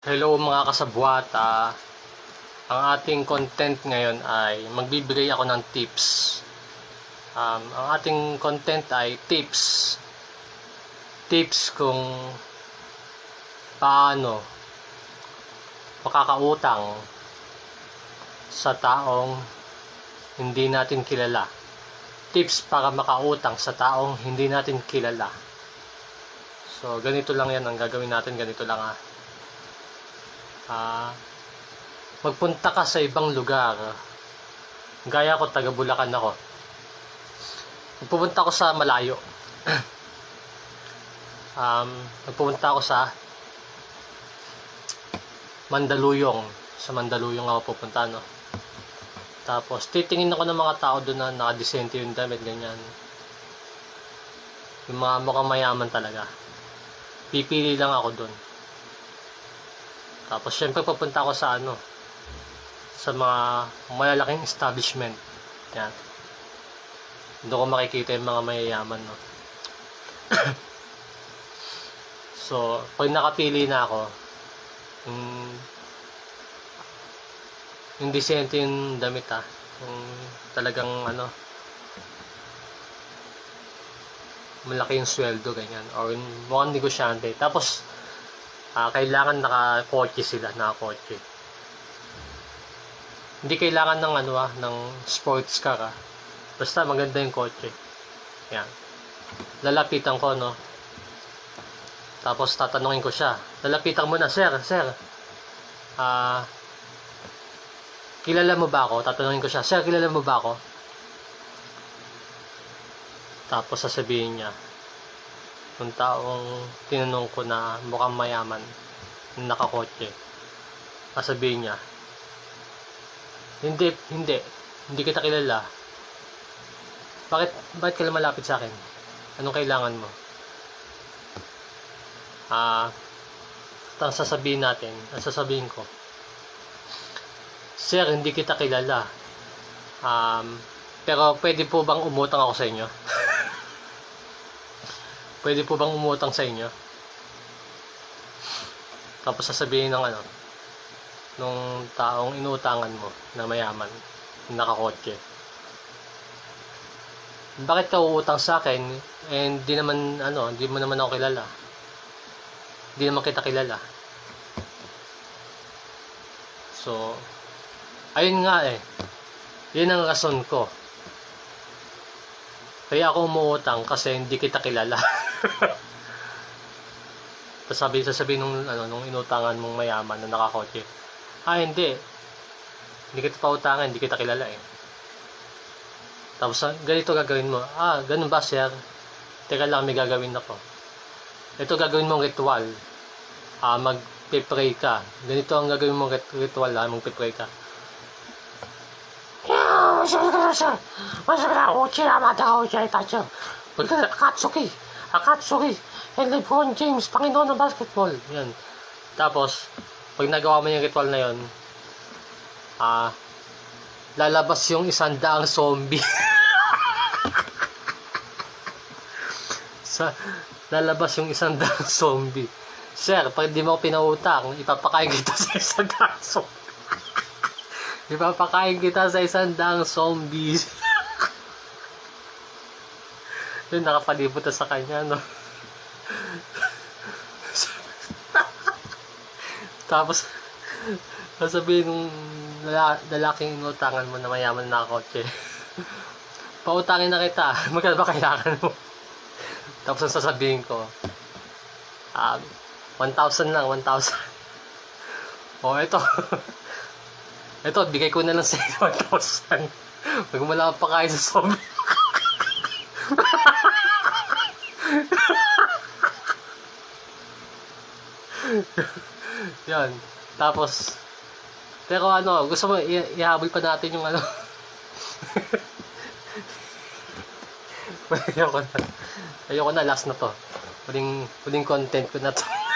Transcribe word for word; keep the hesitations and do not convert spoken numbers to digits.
Hello mga kasabwata. Ang ating content ngayon ay magbibigay ako ng tips. Um, ang ating content ay tips. Tips kung paano makakautang sa taong hindi natin kilala. Tips para makautang sa taong hindi natin kilala. So, ganito lang yan ang gagawin natin. Ganito lang ah. Ah, magpunta ka sa ibang lugar. Gaya ko, taga Bulacan ako. Magpupunta ako sa malayo. um, Magpupunta ako sa Mandaluyong. Sa Mandaluyong ako pupunta, no? Tapos, titingin ako ng mga tao doon na nakadisente yung damit, ganyan. Yung mga mukhang mayaman talaga. Pipili lang ako doon. Tapos syempre pupunta ako sa ano, sa mga malalaking establishment. Yan. Doon ko makikita yung mga mayayaman, no. So, pag nakapili na ako, yung, yung decente yung damit ah. Yung talagang ano, malaki yung sweldo, ganyan. Or yung mukhang negosyante. Tapos, Uh, kailangan naka-kotse sila, naka-kotse. Hindi kailangan ng ano ah, ng sports car ah. Basta maganda yung kotse. Yan. Lalapitan ko, no. Tapos tatanungin ko siya. Lalapitan mo na, sir, sir. Ah, uh, kilala mo ba ako? Tatanungin ko siya, sir, kilala mo ba ako? Tapos sasabihin niya, yung taong tinanong ko na mukhang mayaman, nakakotse, sasabihin niya, hindi, hindi, hindi kita kilala. Bakit, bakit ka lumalapit sa akin? Anong kailangan mo? Ah, ang sasabihin natin, ang sasabihin ko, sir, hindi kita kilala. Um, pero pwede po bang umutang ako sa inyo? Pwede po bang umutang sa inyo? Tapos sasabihin ng ano, nung taong inuutangan mo na mayaman, nakakotse, bakit ka uutang sa akin? Eh, hindi naman ano, hindi mo naman ako kilala. Hindi naman kita kilala. So, ayun nga eh. Yun ang rason ko. Kaya ako umuutang kasi hindi kita kilala. Sasabi, sasabihin nung, ano, nung inutangan mong mayaman na nakakotse, ah hindi, hindi kita pautangan, hindi kita kilala eh. Tapos ganito gagawin mo, ah ganun ba sir? Teka lang, may gagawin ako. Ito gagawin mong ritual. Ah, magpe-pray ka. Ganito ang gagawin mong ritual, ah, magpe-pray ka. Akatsuki, Akatsuki, and LeBron James, Panginoon ng basketball. Yan. Tapos, pag nagawa mo yung ritual na yun, ah, lalabas yung isang daang zombie. Sa, lalabas yung isang daang zombie. Sir, pag di mo pinautang, ipapakain kita sa isang daang zombie. Ipapakain kita sa isang daang zombies. Yun, nakapalibot na sa kanya, no? Tapos, sasabihin nung lalaking inutangan mo na mayaman na kotse, pautangin na kita, magkano ba kailangan mo? Tapos sasabihin ko, um, one thousand lang, one thousand. O, ito. Ito, bigay ko na lang sa one thousand. Huwag mo lang pakain sa zombie. Yan. Tapos, pero ano, gusto mo, ihabol pa natin yung ano. Ayoko na. Ayoko na, last na to. Huling, huling content ko na to.